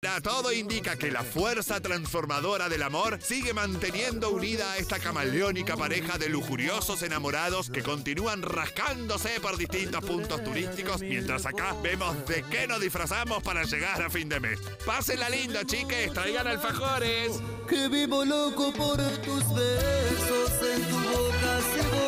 Todo indica que la fuerza transformadora del amor sigue manteniendo unida a esta camaleónica pareja de lujuriosos enamorados que continúan rascándose por distintos puntos turísticos, mientras acá vemos de qué nos disfrazamos para llegar a fin de mes. Pásenla lindo, chiques, traigan alfajores. Que vivo loco por tus besos, en tu boca sigo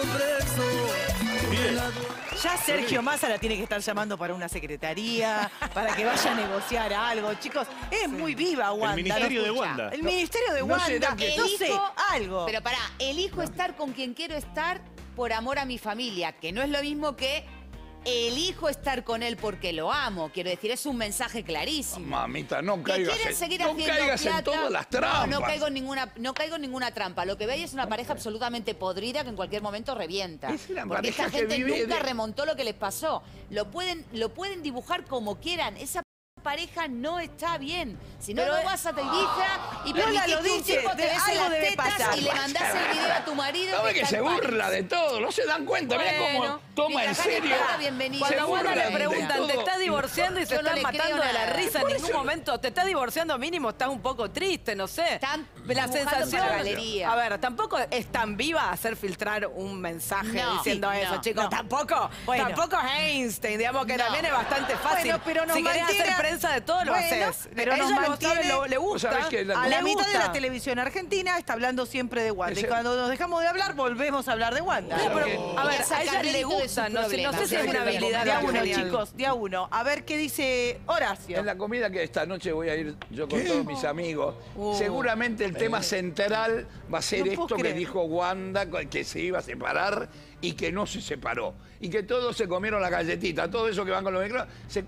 preso. Bien. Ya Sergio Massa la tiene que estar llamando para una secretaría, para que vaya a negociar algo. Chicos, es muy viva Wanda. El ministerio de Wanda. El ministerio de Wanda. No sé, algo. Pero pará, elijo estar con quien quiero estar por amor a mi familia, que no es lo mismo que elijo estar con él porque lo amo. Quiero decir, es un mensaje clarísimo. Mamita, no Que caigas, quieren seguir no haciendo caigas plata. en todas las trampas. No caigo en ninguna trampa. Lo que veis es una pareja absolutamente podrida que en cualquier momento revienta. Es una Porque esta pareja que gente vive nunca de- remontó lo que les pasó. Lo pueden dibujar como quieran. Esa pareja no está bien. Si no, Pero, no vas a Ibiza y Lola permitís lo que un dice, tipo te de bese algo las debe tetas pasar. y le mandás el video a tu marido. No ve que está se en París. burla de todo, no se dan cuenta. Mira cómo Bueno, toma en mientras gane serio. plata, bienvenido. Se Cuando a Wanda burlan le de preguntan, todo. ¿te estás divorciando? Y se Yo no están le matando creo de la nada. risa. En Por ningún eso- momento te estás divorciando mínimo, estás un poco triste, no sé. Están La dibujando sensación. para galería. A ver, tampoco es tan viva hacer filtrar un mensaje No, diciendo sí, eso, no, chicos. no. Tampoco, Bueno. tampoco es Einstein, digamos que No. también es bastante fácil. Bueno, pero nos si querés mantiene- hacer prensa de todo, lo Bueno, haces. pero Ella nos lo sabe, mantiene- le Vos gusta. sabés que A la le mitad de gusta. la televisión argentina está hablando siempre de Wanda. Y Ese- cuando nos dejamos de hablar, volvemos a hablar de Wanda. Sí, pero, que- a ver, Ella a ella saca le rédito de gusta, sus no sé problemas. si es una habilidad De a uno, genial. chicos, de a uno. A ver qué dice Horacio. En la comida que esta noche voy a ir yo con todos mis amigos, seguramente el tema central va a ser No puedo esto que creer. dijo Wanda, que se iba a separar y que no se separó. Y que todos se comieron la galletita, todo eso que van con los micrófonos, se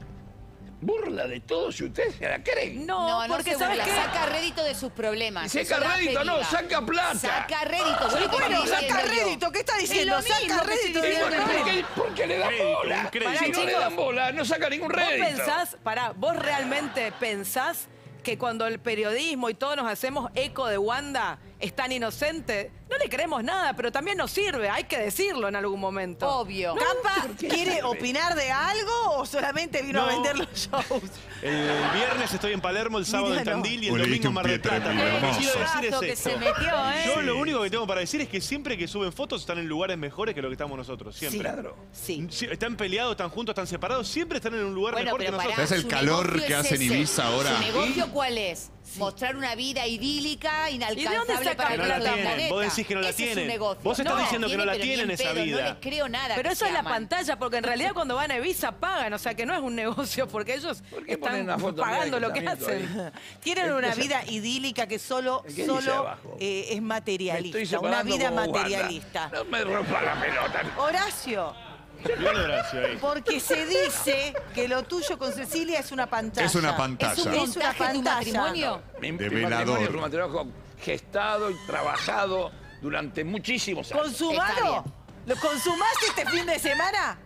burla de todo si ustedes se la creen. No, No, porque se ¿sabes burla, qué? saca rédito de sus problemas. Y saca Eso da rédito, no, pediga. saca plata. Saca rédito. Sí, bueno, saca rédito. ¿Qué está diciendo? Es lo mismo Saca que rédito. estoy Y diciendo. porque le dan Crédito, bola. un crédito. Si no le Chicos, dan bola, no saca ningún ¿Vos rédito. pensás, vos realmente pensás que cuando el periodismo y todos nos hacemos eco de Wanda es tan inocente? No le creemos nada, pero también nos sirve, hay que decirlo en algún momento. Obvio. ¿Campa quiere opinar de algo o solamente vino a No. vender los shows? El viernes estoy en Palermo, el sábado en Míralo. Tandil y el Vos le diste domingo en un Mar del pie Plata. tremendo, Lo que hermoso. quiero decir Rato es que esto. se metió, ¿eh? Yo lo único que tengo para decir es que siempre que suben fotos están en lugares mejores que lo que estamos nosotros. Siempre. Claro. Sí. Sí, están peleados, están juntos, están separados, siempre están en un lugar Bueno, mejor que pero nosotros. pará, ¿Sabes el su calor negocio que es hace en ese. Ibiza ahora? ¿Su negocio cuál es? Mostrar una vida idílica, inalcanzable sacan para Que el no la resto del tienen. planeta. Vos decís que no la Ese es su tienen. negocio. Vos estás diciendo que no la pero ni tienen en esa pedo, vida. No les creo nada. Pero que eso se es la aman. pantalla, porque en realidad cuando van a Ibiza pagan, o sea que no es un negocio, porque ellos ¿Por qué ponen están una foto pagando mía lo de que casamiento hacen. Tienen una vida idílica que solo ¿Qué dice abajo? es Me estoy materialista. Una separando vida como Wanda. materialista. No me rompa la pelota. Horacio, Bien, Horacio, ahí. porque se dice que lo tuyo con Cecilia es una pantalla. Es una ¿Es pantalla. un Es una montaje de tu pantalla. matrimonio? Mi De matrimonio velador. es un matrimonio gestado y trabajado durante muchísimos años. Está ¿Consumado? bien. ¿Lo consumaste este fin de semana?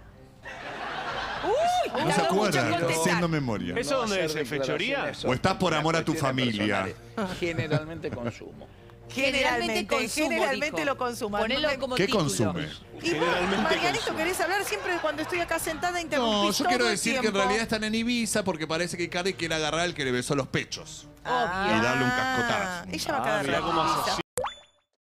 Uy, No se tardó mucho en acuerda, contestar. haciendo memoria. ¿Eso dónde hacer es? ¿En fechoría? declaraciones ¿O estás por amor a tu cuestiones familia? personales. Generalmente consumo. Generalmente dijo. lo consuman. Ponelo No me- como ¿Qué título. consumes? Y vos, Generalmente Marianito, consumo. ¿querés hablar siempre cuando estoy acá sentada? Interrumpís No, yo quiero todo el decir que en tiempo. realidad están en Ibiza porque parece que Cari quiere agarrar al que le besó los pechos. Ah, Y darle un cascotazo. Ella va a quedar mirá cómo Ibiza. asoció.